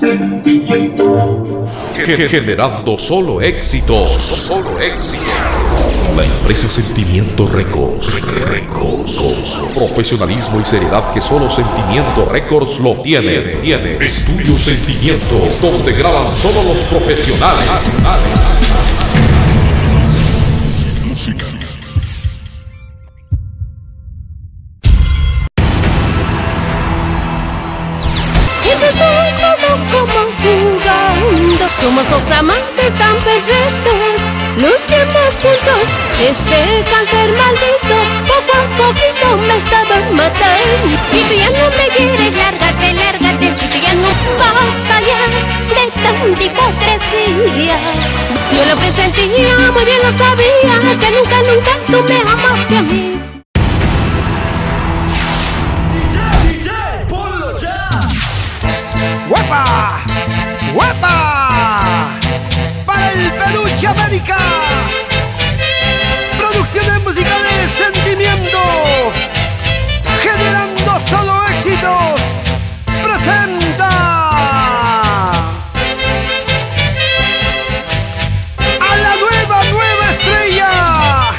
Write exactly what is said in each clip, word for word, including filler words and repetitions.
Generando solo éxitos. Solo éxitos. La empresa Sentimiento Records. Records. Profesionalismo y seriedad que solo Sentimiento Records lo tiene. Tiene. Estudio Sentimiento, donde graban solo los profesionales. Somos dos amantes tan perfectos, luchemos juntos. Este cáncer maldito poco a poquito me estaba matando. Si tú ya no me quieres, lárgate, lárgate. Si tú ya no basta ya de tanta hipocresía. Yo lo presentía, muy bien lo sabía, que nunca, nunca tú me amaste a mí. D J, D J, ponlo ya. ¡Huepa! ¡Huepa! Para el Peluche América, producciones musicales Sentimiento, generando solo éxitos, presenta a la nueva, nueva estrella,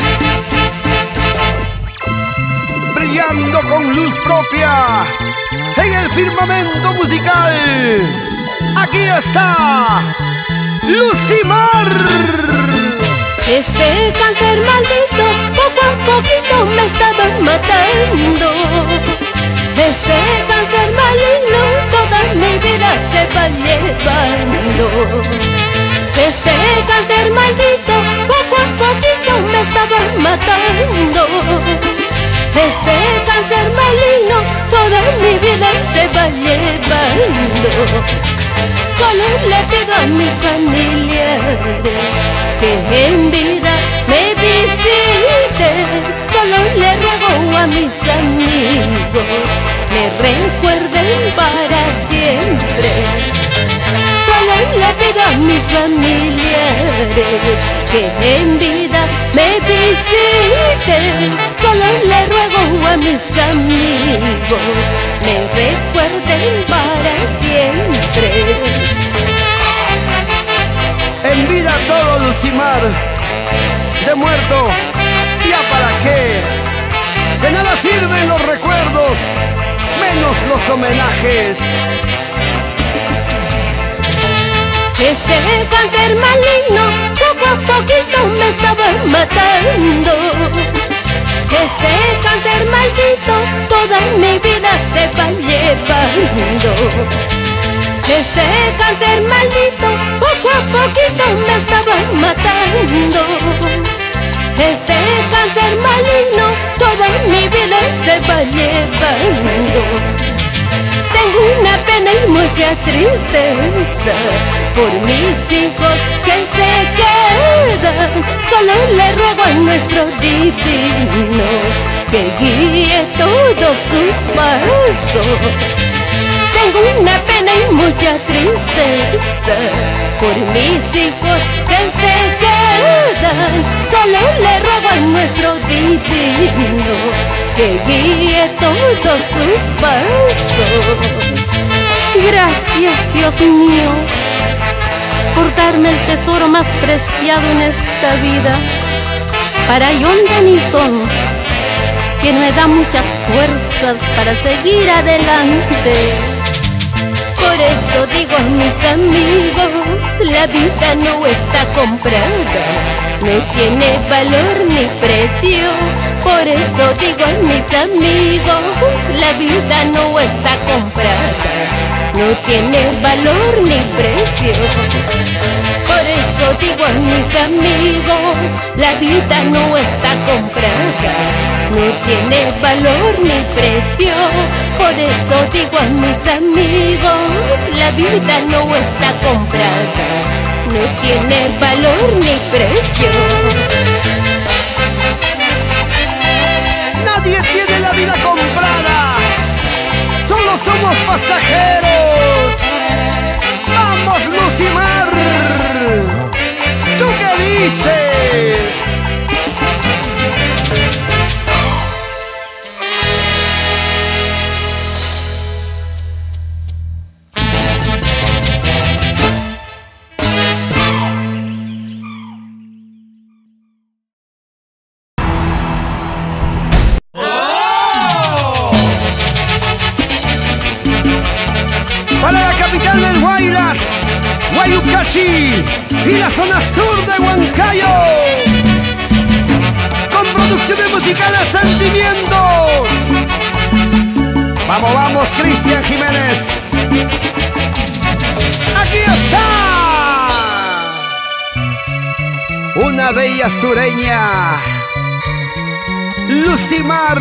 brillando con luz propia en el firmamento musical. Aquí está Lucimar. Este cáncer maldito poco a poquito me estaba matando. Este cáncer maligno toda mi vida se va llevando. Este cáncer maldito poco a poquito me estaba matando. Este cáncer maligno toda mi vida se va llevando. Solo le pido a mis familiares que en vida me visiten. Solo le ruego a mis amigos me recuerden para siempre. Solo le pido a mis familiares que en vida me visiten. Solo le ruego a mis amigos me recuerden para siempre. En vida todo, Lucimar. De muerto, ¿ya para qué? De nada sirven los recuerdos, menos los homenajes. Este cáncer maligno poco a poquito me estaba matando. Este cáncer maldito toda mi vida se va llevando. Este cáncer maldito poco a poquito me estaba matando. Este cáncer maligno toda mi vida se va llevando. Tengo una pena y mucha tristeza por mis hijos que se quedan. Solo le ruego a nuestro divino que guíe todos sus pasos. Tengo una pena y mucha tristeza por mis hijos que se quedan. Solo le ruego a nuestro divino que guíe todos sus pasos. Gracias, Dios mío, por darme el tesoro más preciado en esta vida. Para John Denison, que me da muchas fuerzas para seguir adelante. Por eso digo a mis amigos, la vida no está comprada, no tiene valor ni precio. Por eso digo a mis amigos, la vida no está comprada, no tiene valor ni precio. Por eso digo a mis amigos, la vida no está comprada, no tiene valor ni precio. Por eso digo a mis amigos, la vida no está comprada, no tiene valor ni precio. Nadie tiene la vida comprada, solo somos pasajeros. ¡Vamos, Lucimar! ¿Tú qué dices? capital del Guayras, Guayucachi y la zona sur de Huancayo, con producciones musicales Sentimiento. Vamos, vamos, Cristian Jiménez. Aquí está una bella sureña, Lucimar.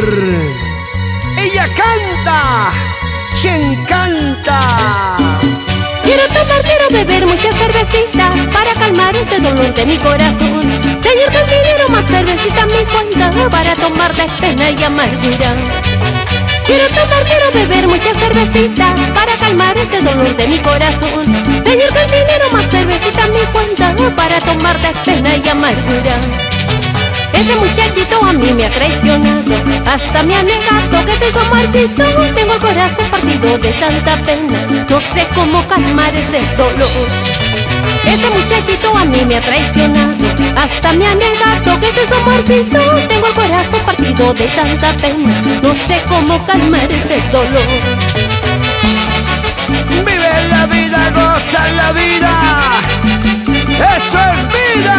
Ella canta, se encanta. Quiero tomar, quiero beber muchas cervecitas para calmar este dolor de mi corazón. Señor cantinero, más cervecita me cuenta para tomar de pena y amargura. Quiero tomar, quiero beber muchas cervecitas para calmar este dolor de mi corazón. Señor cantinero, más cervecita me cuenta para tomar de pena y amargura. Ese muchachito a mí me ha traicionado, hasta me ha negado que se hizo marchito. Tengo el corazón partido de tanta pena, no sé cómo calmar ese dolor. Ese muchachito a mí me ha traicionado, hasta me ha negado que se hizo marchito. Tengo el corazón partido de tanta pena, no sé cómo calmar ese dolor. Vive la vida, goza la vida, esto es vida.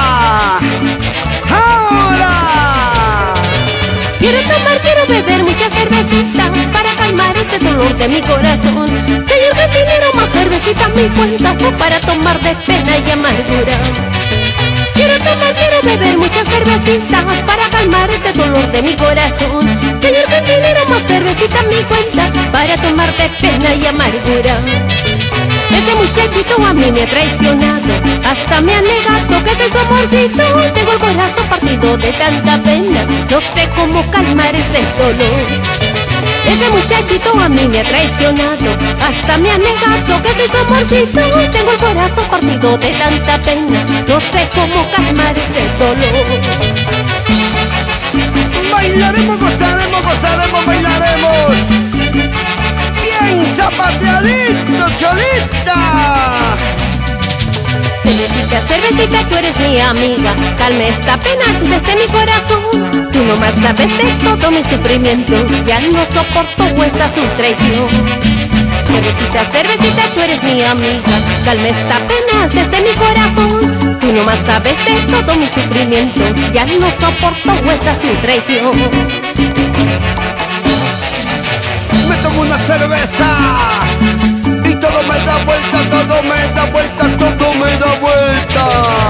Ahora quiero tomar, quiero beber muchas cervecitas para calmar este dolor de mi corazón. Señor cantinero, más cervecita me cuenta para tomar de pena y amargura. Quiero tomar, quiero beber muchas cervecitas para calmar este dolor de mi corazón. Señor cantinero, más cervecita me cuenta para tomar de pena y amargura. Ese muchachito a mí me ha traicionado, hasta me ha negado que soy su amorcito. Tengo el corazón partido de tanta pena, no sé cómo calmar ese dolor. Ese muchachito a mí me ha traicionado, hasta me ha negado que soy su amorcito. Tengo el corazón partido de tanta pena, no sé cómo calmar ese dolor. bailaremos, gozaremos, gozaremos, bailaremos. Bien zapateadito, cholita. Cervecita, cervecita, tú eres mi amiga, calme esta pena desde mi corazón. Tú nomás sabes de todo mis sufrimientos, ya no soporto esta su traición. Cervecita, cervecita, tú eres mi amiga, calme esta pena desde mi corazón. Tú nomás sabes de todo mis sufrimientos, ya no soporto esta su traición. Me tomo una cerveza y todo me da vuelta, todo me da vuelta, todo me da vuelta.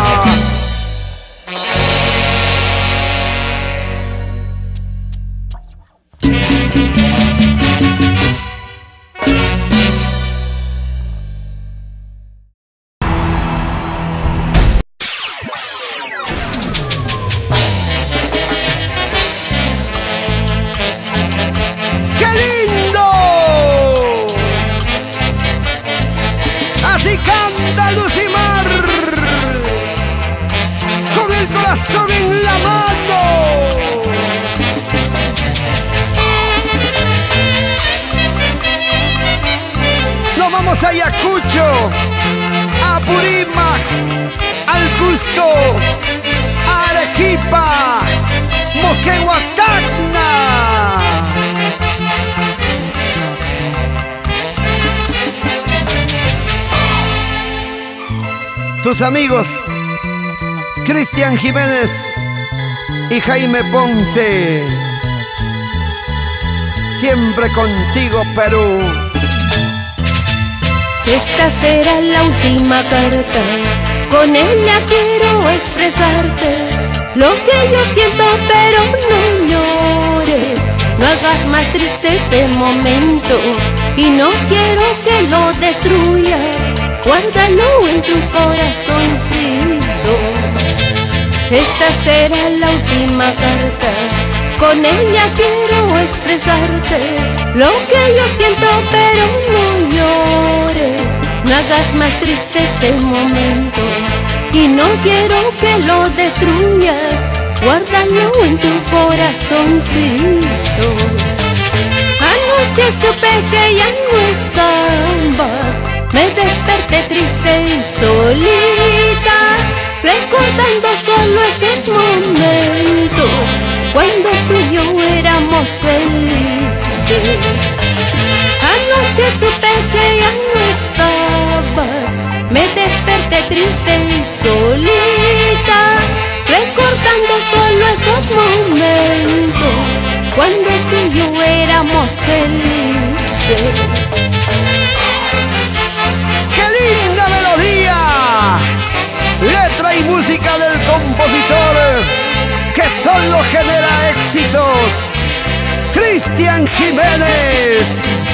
Así canta Lucimar, con el corazón en la mano. Nos vamos a Ayacucho, a Purímac, al Cusco, a Arequipa, Moquegua, Tacna. Tus amigos Cristian Jiménez y Jaime Ponce, siempre contigo, Perú. Esta será la última carta, con ella quiero expresarte lo que yo siento, pero no llores, no hagas más triste este momento y no quiero que lo destruyas. Guárdalo en tu corazoncito. Esta será la última carta, con ella quiero expresarte lo que yo siento, pero no llores, no hagas más triste este momento y no quiero que lo destruyas. Guárdalo en tu corazoncito. Anoche supe que ya no estabas, me desperté triste y solita, recordando solo esos momentos cuando tú y yo éramos felices. Anoche Anoche supe que ya no estabas, me desperté triste y solita, recordando solo esos momentos cuando tú y yo éramos felices. ¡Qué linda melodía! Letra y música del compositor que solo genera éxitos, Cristian Jiménez.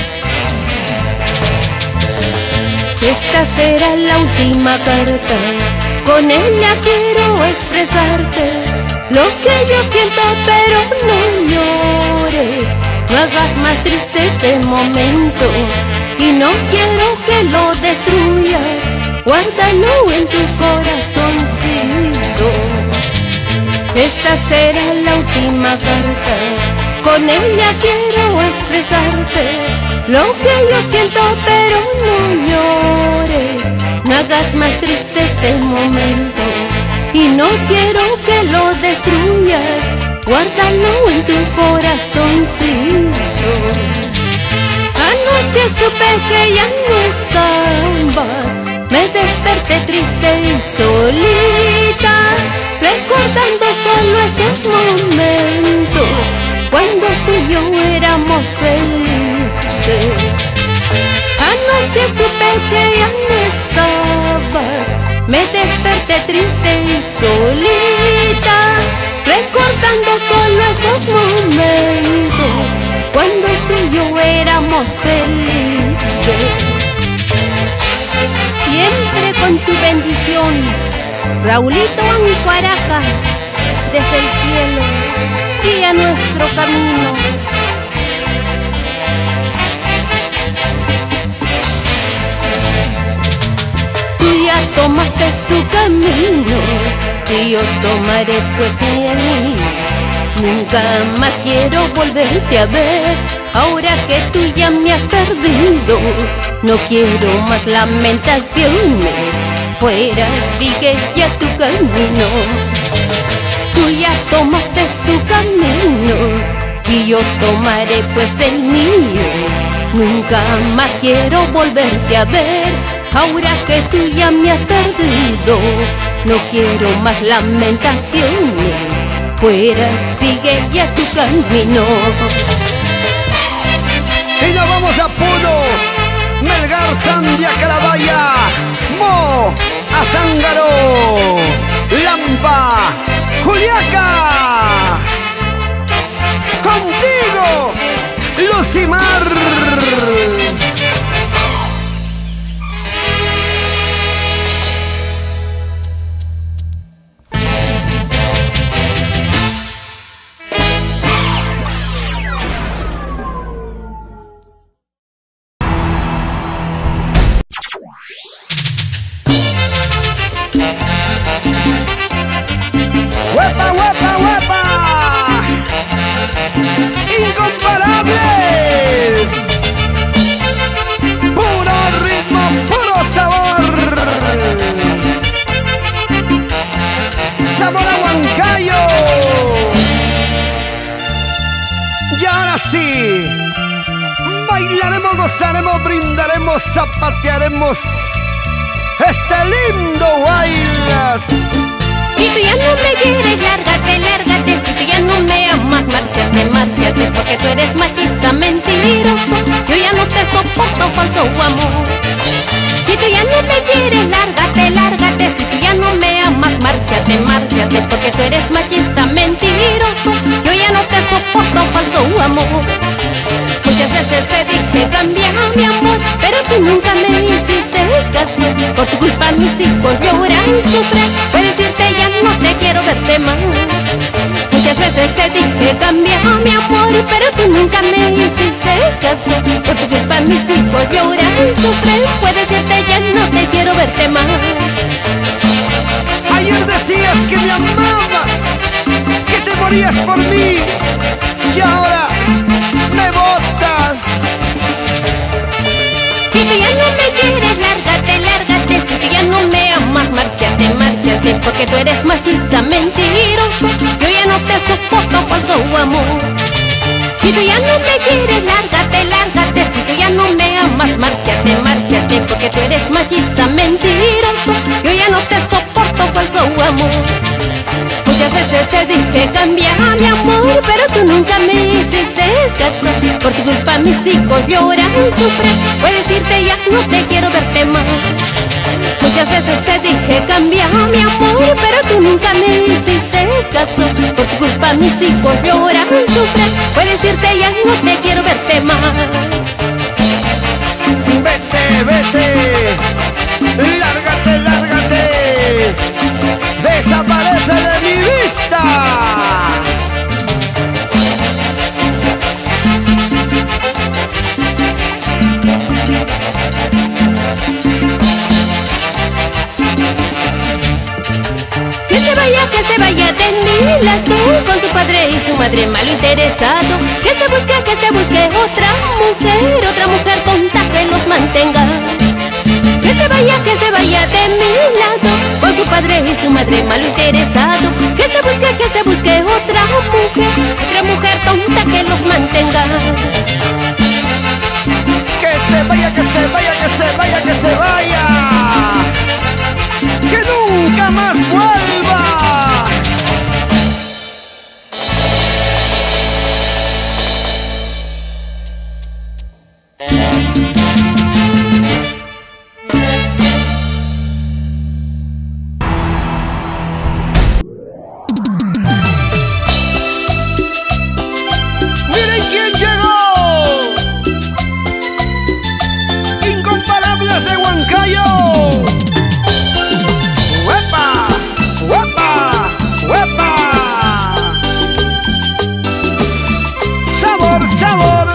Esta será la última carta, con ella quiero expresarte lo que yo siento, pero no llores, no hagas más triste este momento, y no quiero que lo destruyas, guárdalo en tu corazoncito. Esta será la última carta, con ella quiero expresarte lo que yo siento, pero no llores, no hagas más triste este momento, y no quiero que lo destruyas, guárdalo en tu corazoncito. Anoche supe que ya no estabas, me desperté triste y solita, recordando solo esos momentos cuando tú y yo éramos felices. Anoche supe que ya no estabas, me desperté triste y solita, recordando solo esos momentos cuando tú y yo éramos felices. Siempre con tu bendición, Raulito Ancuaraja, desde el cielo, guía nuestro camino. Tú ya tomaste tu camino, y yo tomaré pues el mío. Nunca más quiero volverte a ver, ahora que tú ya me has perdido. No quiero más lamentaciones, fuera, sigue ya tu camino. Tú ya tomaste tu camino, y yo tomaré pues el mío. Nunca más quiero volverte a ver, ahora que tú ya me has perdido. No quiero más lamentaciones, fuera, sigue ya tu camino. Y nos vamos a Puno, Melgar, Sandia, Carabaya, Mo, Azángaro, Lampa, Juliaca. Contigo, Lucimar. ¡Huepa, huepa, huepa! ¡Incomparables! ¡Puro ritmo, puro sabor! ¡Zamora Huancayo! Y ahora sí, bailaremos, gozaremos, brindaremos, zapatearemos este lindo bailas. Si tú ya no me quieres, lárgate, lárgate. Si tú ya no me amas, márchate, márchate, porque tú eres machista, mentiroso. Yo ya no te soporto, falso amor. Si tú ya no me quieres, lárgate, lárgate. Si tú ya no me amas, márchate, márchate, porque tú eres machista, mentiroso. Yo ya no te soporto, falso amor. Muchas veces te dije cambia mi amor, pero tú nunca me hiciste caso. Por tu culpa mis hijos lloran y sufren. Puedes decirte ya no te quiero verte más. Muchas veces te dije cambia mi amor, pero tú nunca me hiciste caso. Por tu culpa mis hijos lloran y sufren. Puedes decirte ya no te quiero verte más. Ayer decías que me amabas, que te morías por mí, y ahora me botas. Si tú ya no me quieres, lárgate, lárgate. Si tú ya no me amas, márchate, márchate, porque tú eres machista, mentiroso. Yo ya no te soporto, falso amor. Si tú ya no me quieres, lárgate, lárgate. márchate, si tú ya no me amas, márchate, márchate, porque tú eres machista, mentiroso. Yo ya no te soporto, falso amor. Muchas veces te dije cambia mi amor, pero tú nunca me hiciste caso. Por tu culpa mis hijos lloran, sufren. Puedes irte ya, no te quiero verte más. Muchas veces te dije cambia mi amor, pero tú nunca me hiciste caso. Por tu culpa mis hijos lloran, sufren. Puedes irte ya, no te quiero verte más. Vete, vete, lárgate, lárgate, desaparece de mi vista. Que se vaya, que se vaya de mi lado, con su padre y su madre malo interesado. Que se busque, que se busque otra mujer, otra mujer tonta que los mantenga. Que se vaya, que se vaya de mi lado, con su padre y su madre malo interesado. Que se busque, que se busque otra mujer, otra mujer tonta que los mantenga. Que se vaya, que se vaya, que se vaya, que se vaya. Que nunca más vuelva. Miren quién llegó. Incomparables de Huancayo. ¡Huepa! ¡Huepa! ¡Huepa! ¡Sabor, sabor!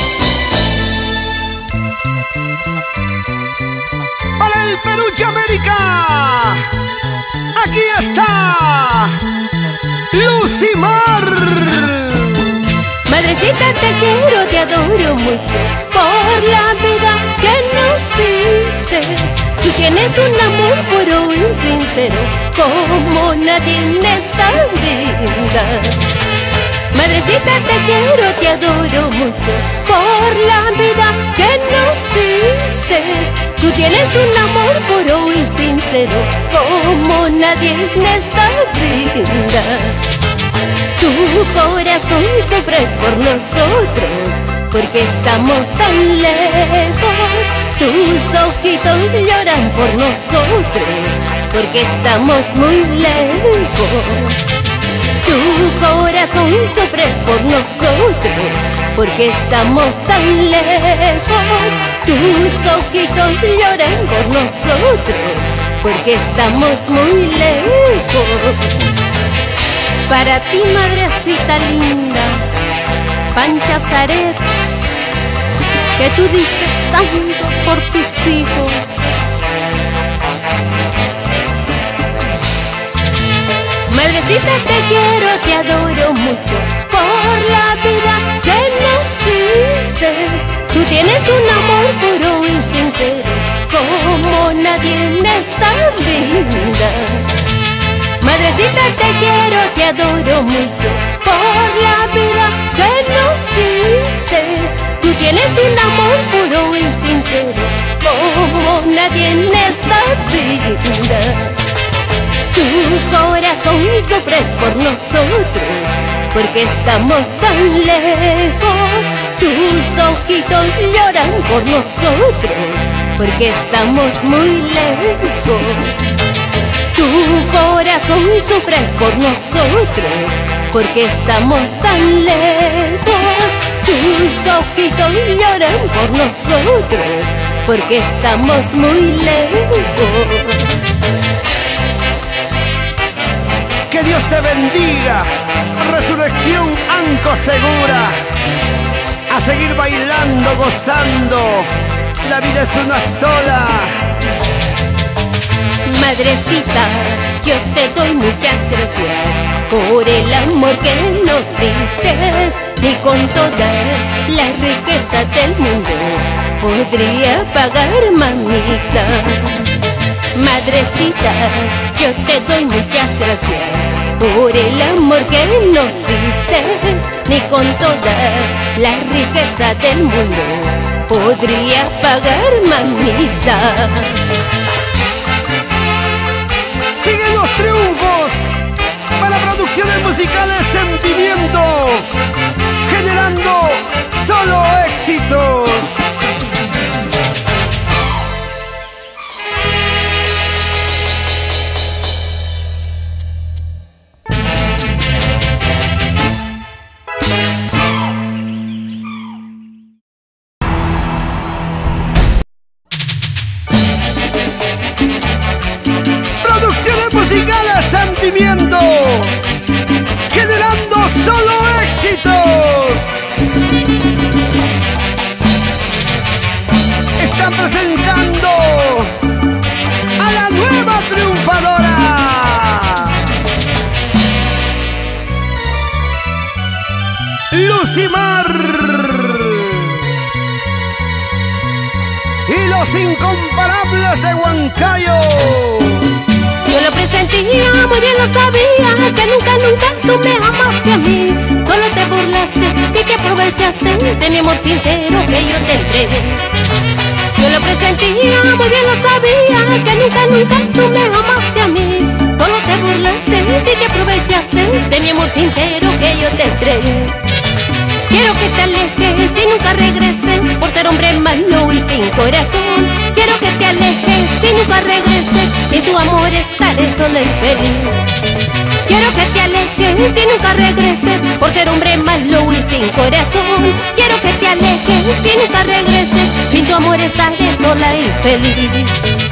Para el Peruche América, aquí está Lucimar. Madrecita, te quiero, te adoro mucho por la vida que nos diste. Tú tienes un amor puro y sincero como nadie en esta vida. Madrecita, te quiero, te adoro mucho por la vida que nos diste. Tú tienes un amor puro y sincero como nadie en esta vida. Tu corazón sufre por nosotros porque estamos tan lejos. Tus ojitos lloran por nosotros porque estamos muy lejos. Tu corazón sufre por nosotros porque estamos tan lejos. Tus ojitos lloran por nosotros porque estamos muy lejos. Para ti, madrecita linda, Pancha Zaret, que tú diste tanto por tus hijos. Madrecita, te quiero, te adoro mucho por la vida que nos diste. Tú tienes un amor puro y sincero como nadie en esta vida. Madrecita, te quiero, te adoro mucho por la vida que nos diste. Tú tienes un amor puro y sincero como nadie en esta vida. Tu corazón sufre por nosotros porque estamos tan lejos. Tus ojitos lloran por nosotros porque estamos muy lejos. Tu corazón sufre por nosotros porque estamos tan lejos. Tus ojitos lloran por nosotros porque estamos muy lejos. Que Dios te bendiga. Resurrección Anco Segura. A seguir bailando, gozando. La vida es una sola. Madrecita, yo te doy muchas gracias por el amor que nos diste. Y con toda la riqueza del mundo podría pagar, mamita. Madre madrecita, yo te doy muchas gracias por el amor que nos diste. Ni con toda la riqueza del mundo podría pagar, mamita. Siguen los triunfos para producciones musicales Sentimiento, generando solo éxitos. Musicales Sentimiento, generando solo éxitos. Están presentando a la nueva triunfadora, Lucimar, y los incomparables de Huancayo. Yo lo presentía, muy bien lo sabía, que nunca, nunca tú me amaste a mí. Solo te burlaste, sí que aprovechaste de mi amor sincero que yo te entregué. Yo lo presentía, muy bien lo sabía, que nunca, nunca tú me amaste a mí. Solo te burlaste, sí que aprovechaste de mi amor sincero que yo te entregué. Quiero que te alejes y nunca regreses por ser hombre malo y sin corazón. Quiero que te alejes y nunca regreses, sin tu amor estaré sola y feliz. Quiero que te alejes y nunca regreses por ser hombre malo y sin corazón. Quiero que te alejes y nunca regreses, sin tu amor estaré sola y feliz.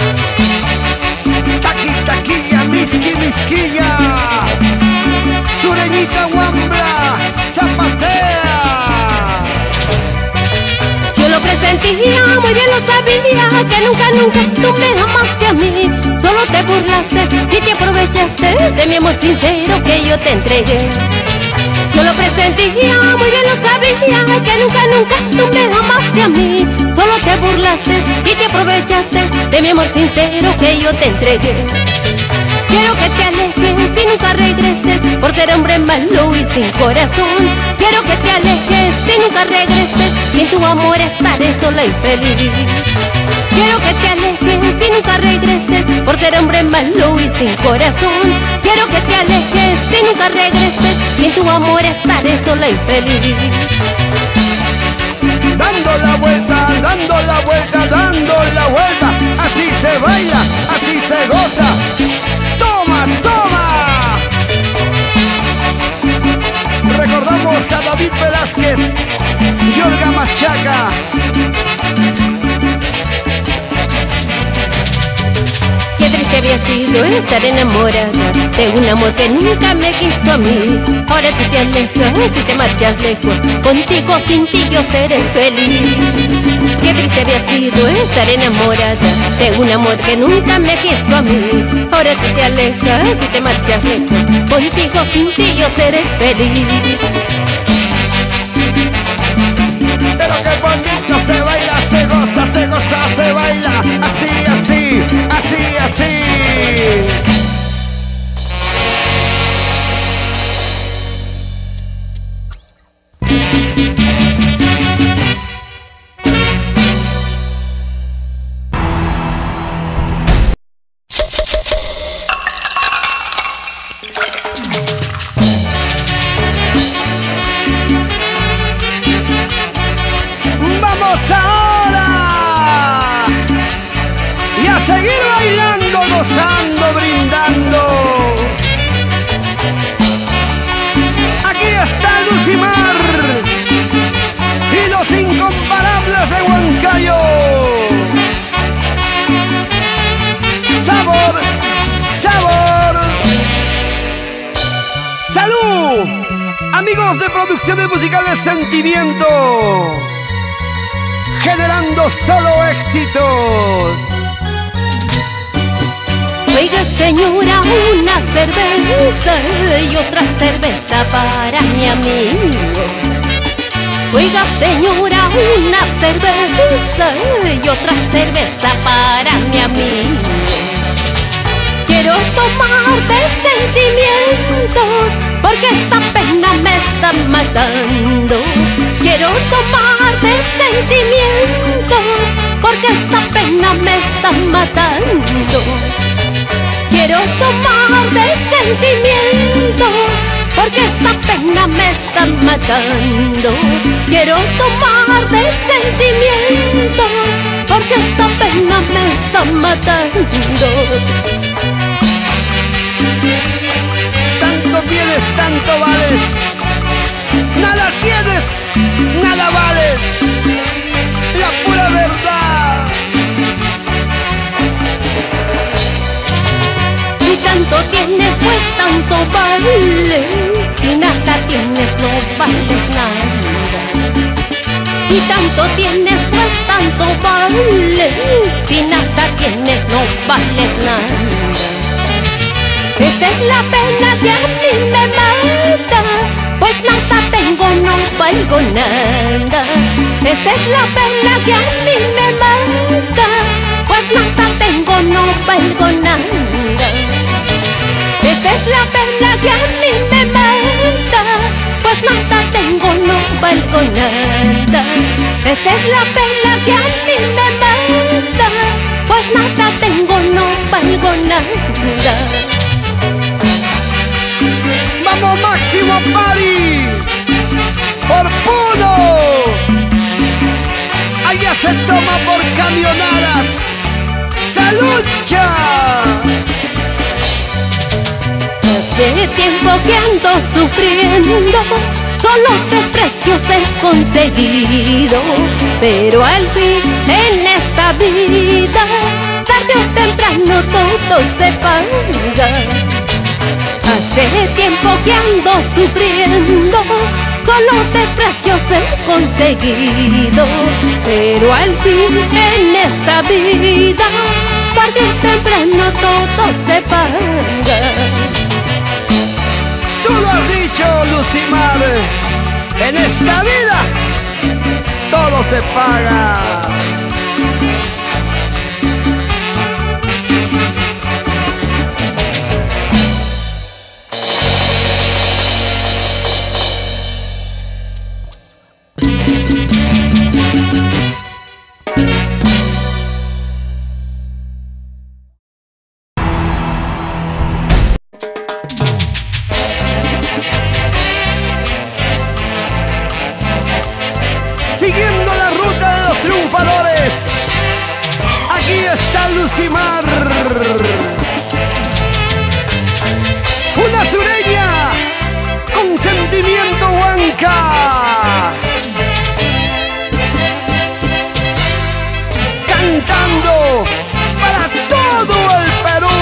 Taqui, taquilla, misqui, misquilla, sureñita, guambra, zapatea. Yo lo presentía, muy bien lo sabía, que nunca, nunca tú me amaste a mí. Solo te burlaste y te aprovechaste de mi amor sincero que yo te entregué. Yo lo presentía, muy bien lo sabía, que nunca, nunca tú me amaste a mí. Solo te burlaste y te aprovechaste de mi amor sincero que yo te entregué. Quiero que te alejes y nunca regreses por ser hombre malo y sin corazón. Quiero que te alejes y nunca regreses, sin tu amor estaré sola y feliz. Quiero que te alejes y nunca regreses por ser hombre malo y sin corazón. Quiero que te alejes y nunca regreses, sin tu amor estaré sola y feliz. Dando la vuelta, dando la vuelta, dando la vuelta, así se baila, así se goza. ¡Toma, toma! Recordamos a David Velázquez y Olga Machaca. Qué triste había sido estar enamorada de un amor que nunca me quiso a mí. Ahora tú te alejas y te marchas lejos, contigo sin ti yo seré feliz. Qué triste había sido estar enamorada de un amor que nunca me quiso a mí. Ahora tú te alejas y te marchas lejos, contigo sin ti yo seré feliz. Pero qué bonito se baila, se goza, se goza, se baila, así, así, así, así. Vamos ahora y a seguir bailando, gozando, brindando. Aquí está Lucimar y los incomparables de Huancayo. Sabor, sabor. ¡Salud! Amigos de Producciones Musicales Sentimiento, generando solo éxitos. Oiga señora, una cerveza y otra cerveza para mi amigo. Oiga señora, una cerveza y otra cerveza para mi amigo. tomar de sentimientos, porque esta pena me está matando. Quiero tomar de sentimientos, porque esta pena me está matando. Quiero tomar de sentimientos, porque esta pena me está matando. Quiero tomar de sentimientos, porque esta pena me está matando. Tanto tienes, tanto vales. Nada tienes, nada vales. La pura verdad. Si tanto tienes, pues tanto vales. Si nada tienes, no vales nada. Si tanto tienes, pues tanto vales. Si nada tienes, no vales nada. Esta es la pena que a mí me mata, pues nada tengo, no valgo nada. Esta es la pena que a mí me mata, pues nada tengo, no valgo nada. Esta es la pena que a mí me mata, pues nada tengo, no valgo nada. Esta es la pena que a mí me mata, pues nada tengo, no valgo nada. ¡Vamos, Máximo Party! ¡Por Puno! Allá se toma por camionadas. ¡Salucha! Hace tiempo que ando sufriendo, solo desprecios he conseguido, pero al fin en esta vida, tarde o temprano todo se paga. Hace tiempo que ando sufriendo, solo desprecios he conseguido, pero al fin en esta vida, tarde o temprano todo se paga. Tú lo has dicho, Lucimar. En esta vida todo se paga. Siguiendo la ruta de los triunfadores, aquí está Lucimar, una sureña con sentimiento huanca, cantando para todo el Perú.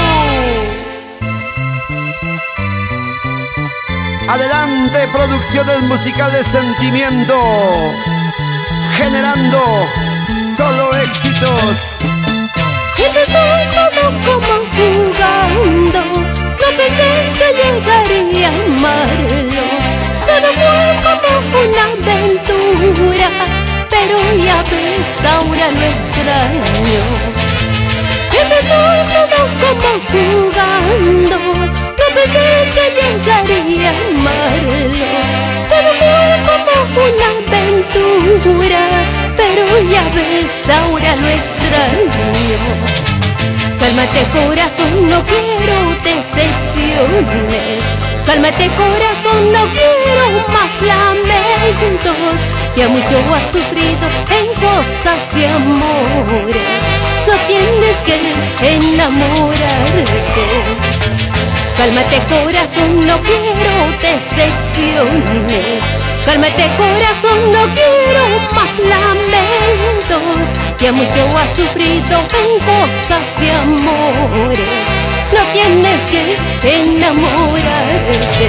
Adelante, producciones musicales Sentimiento, generando solo éxitos. Empezó todo como jugando, no pensé que llegaría a amarlo. Todo fue como una aventura, pero ya ves, ahora lo extraño. Empezó todo como jugando, no pensé que llegaría a amarlo. Todo fue como una aventura, pero ya ves, ahora lo extraño. Cálmate corazón, no quiero decepciones. Cálmate corazón, no quiero más lamentos. Ya mucho has sufrido en cosas de amores, no tienes que enamorarte. Cálmate corazón, no quiero decepciones. Cálmate corazón, no quiero más lamentos. Ya mucho has sufrido en cosas de amores, no tienes que enamorarte.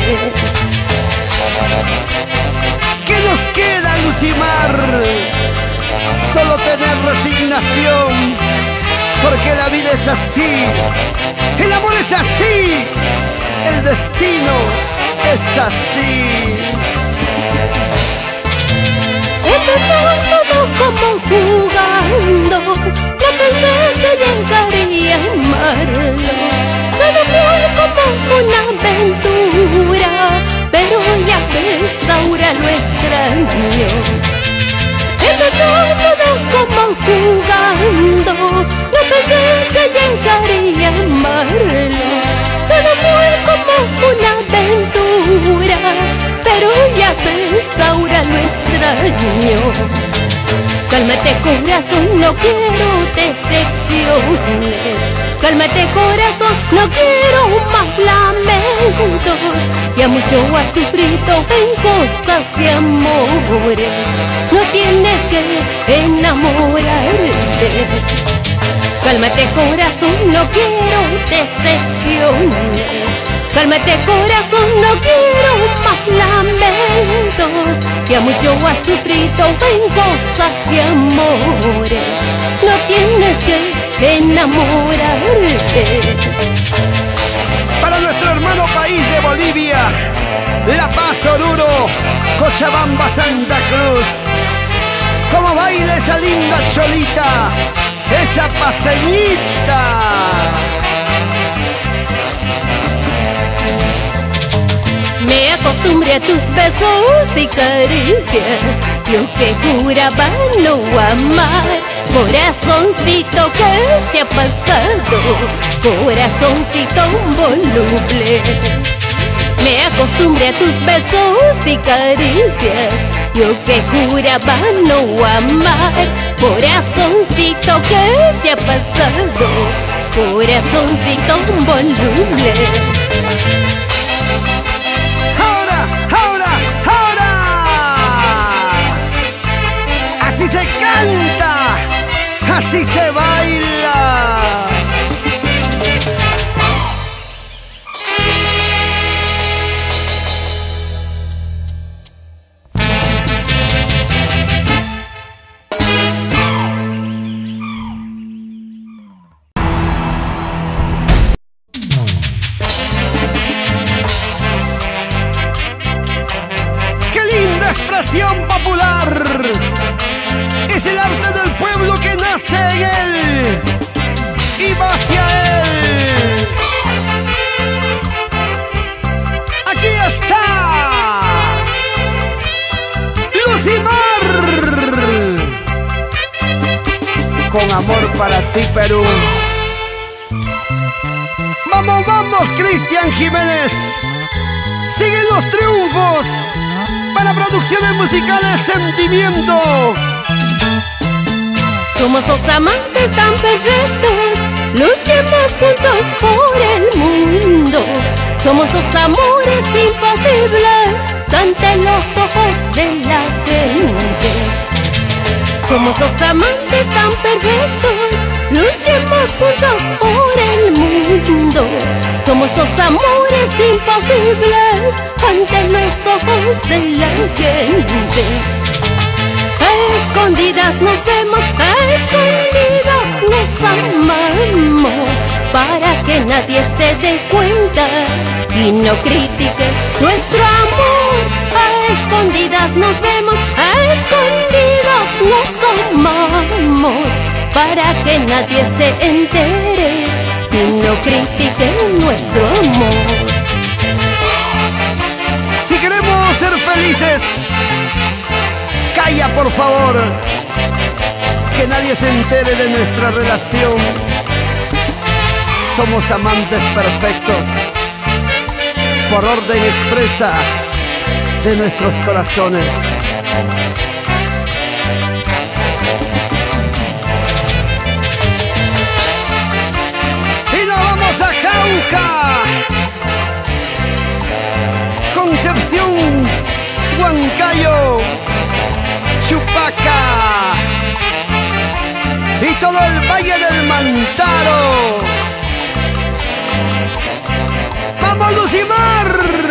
¿Qué nos queda, Lucimar? Solo tener resignación, porque la vida es así, el amor es así, el destino es así. Empezó todo como jugando, no pensé que llegaría a amarlo. Todo fue extraño. Empezó todo como jugando, no pensé que llegaría a amarlo. Todo fue como una aventura, pero ya ves, ahora lo extraño. Cálmate corazón, no quiero decepciones. Cálmate corazón, no quiero más lamentos. Ya mucho has sufrido en cosas de amores. No tienes que enamorarte. Cálmate corazón, no quiero decepciones. Cálmate corazón, no quiero más lamentos. Ya mucho has sufrido en cosas de amores. No tienes que enamorarte. Para nuestro hermano país de Bolivia, La Paz, Oruro, Cochabamba, Santa Cruz. Como baila esa linda cholita, esa paseñita. Me acostumbré a tus besos y caricias, yo que juraba no amar. Corazoncito, ¿qué te ha pasado? Corazoncito voluble. Me acostumbré a tus besos y caricias, yo que juraba no amar. Corazoncito, ¿qué te ha pasado? Corazoncito voluble. Así se canta, así se baila. ¡Qué linda expresión popular! Es el arte del pueblo que nace en él y va hacia él. Aquí está Lucimar, con amor para ti, Perú. Vamos, vamos, Cristian Jiménez. Siguen los triunfos para producciones musicales Sentimiento. Somos dos amantes tan perfectos, luchemos juntos por el mundo. Somos dos amores imposibles ante los ojos de la gente. Somos dos amantes tan perfectos, luchemos juntos por el mundo. Somos dos amores imposibles ante los ojos de la gente. A escondidas nos vemos, a escondidas nos amamos, para que nadie se dé cuenta y no critique nuestro amor. A escondidas nos vemos, a escondidas nos amamos, para que nadie se entere y no critique nuestro amor. Si queremos ser felices, calla por favor, que nadie se entere de nuestra relación. Somos amantes perfectos, por orden expresa de nuestros corazones. Y nos vamos a Jauja, Concepción, Huancayo, Chupaca y todo el Valle del Mantaro. ¡Vamos, Lucimar!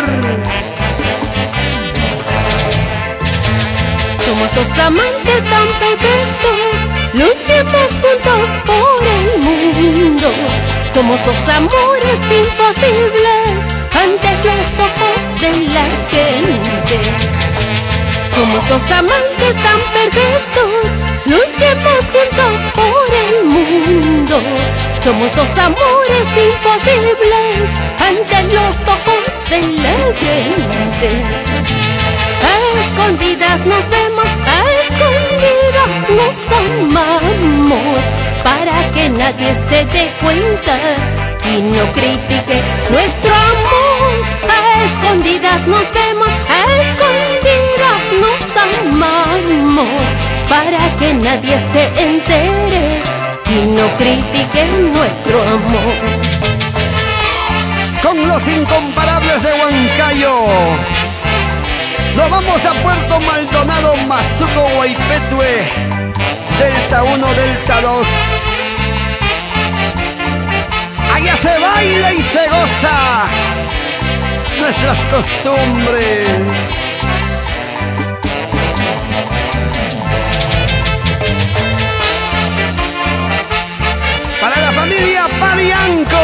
Somos dos amantes tan perfectos, luchemos juntos por el mundo. Somos dos amores imposibles ante los ojos de la gente. Somos dos amantes tan perfectos, luchemos juntos por el mundo. Somos dos amores imposibles ante los ojos de la gente. escondidas nos vemos, a escondidas nos amamos, para que nadie se dé cuenta y no critique nuestro amor. A escondidas nos vemos, a escondidas nos amamos, para que nadie se entere y no critique nuestro amor. Con los incomparables de Huancayo, nos vamos a Puerto Maldonado, Mazuco, Guaypetue, Delta uno, Delta dos. Allá se baila y se goza nuestras costumbres. Para la familia Parianco,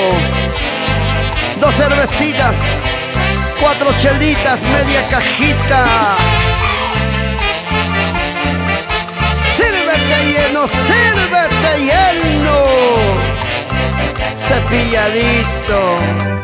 dos cervecitas, cuatro chelitas, media cajita. Sírvete lleno, sírvete lleno, cepilladito.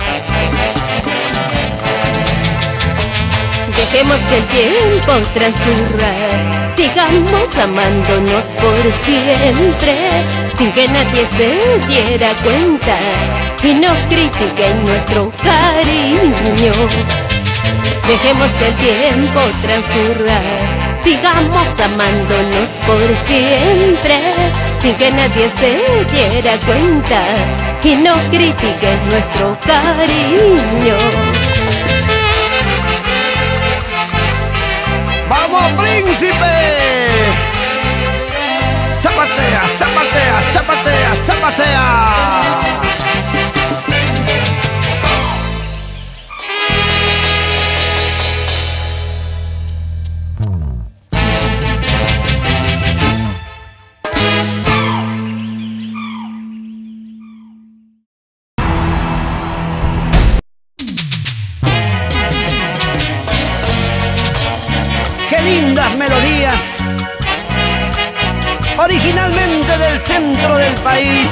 Dejemos que el tiempo transcurra, sigamos amándonos por siempre, sin que nadie se diera cuenta y no critiquen nuestro cariño. Dejemos que el tiempo transcurra, sigamos amándonos por siempre, sin que nadie se diera cuenta y no critiquen nuestro cariño. ¡Vamos, príncipe! ¡Zapatea, zapatea, zapatea, zapatea! ¡Qué lindas melodías! Originalmente del centro del país,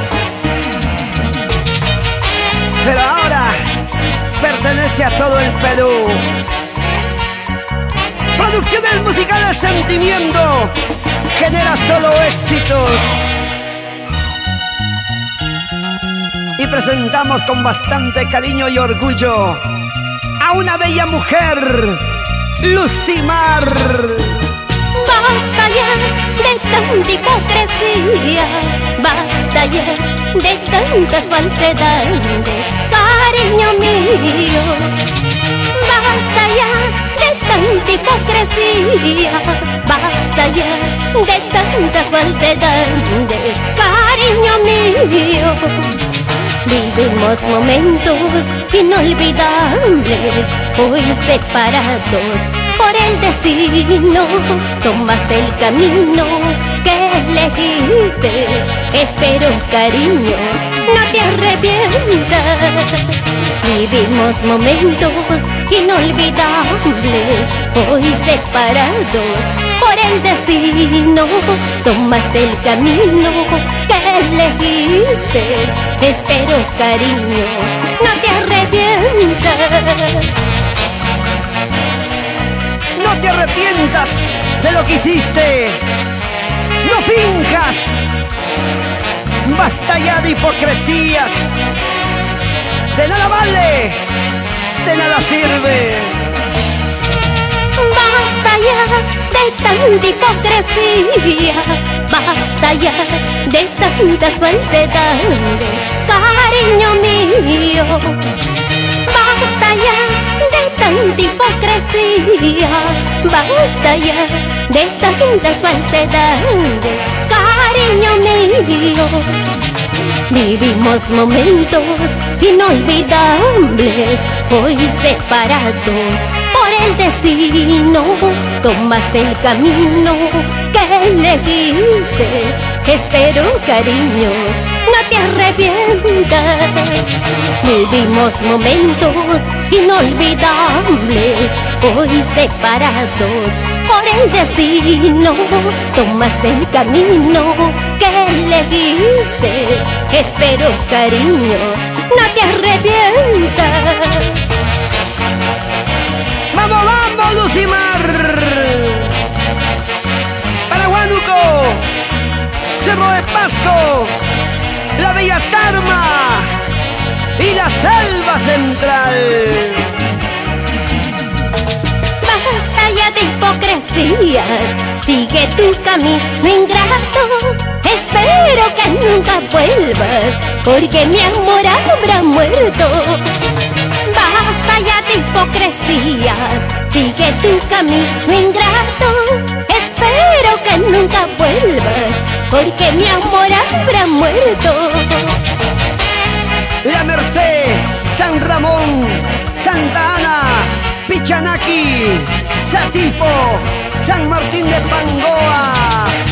pero ahora pertenece a todo el Perú. Producciones musicales Sentimiento genera solo éxitos. Y presentamos con bastante cariño y orgullo a una bella mujer, Lucimar. Basta ya de tanta hipocresía, basta ya de tantas falsedades, cariño mío. Basta ya de tanta hipocresía, basta ya de tantas falsedades, cariño mío. Vivimos momentos inolvidables, hoy separados por el destino. Tomaste el camino que elegiste, espero cariño, no te arrepientas. Vivimos momentos inolvidables, hoy separados por el destino. Tomaste el camino que elegiste, espero cariño, no te arrepientas. No te arrepientas de lo que hiciste, no finjas, basta ya de hipocresías, de nada vale, de nada sirve. Basta ya de tanta hipocresía, basta ya de tantas falsedades, cariño mío. Basta ya de tanta hipocresía, basta ya de tantas falsedades, cariño mío. Vivimos momentos inolvidables, hoy separados por el destino. Tomaste el camino que elegiste, espero cariño, no te arrepientas. Vivimos momentos inolvidables, hoy separados por el destino. Tomaste el camino que elegiste, espero cariño, no te arrepientas. ¡Vamos, vamos, Lucimar! Cerro de Pasco, la Bella Tarma y la Selva Central. Basta ya de hipocresías, sigue tu camino ingrato. Espero que nunca vuelvas, porque mi amor habrá muerto. Basta ya de hipocresías, sigue tu camino ingrato. Espero que nunca vuelvas, porque mi amor habrá muerto. La Merced, San Ramón, Santa Ana, Pichanaki, Satipo, San Martín de Pangoa.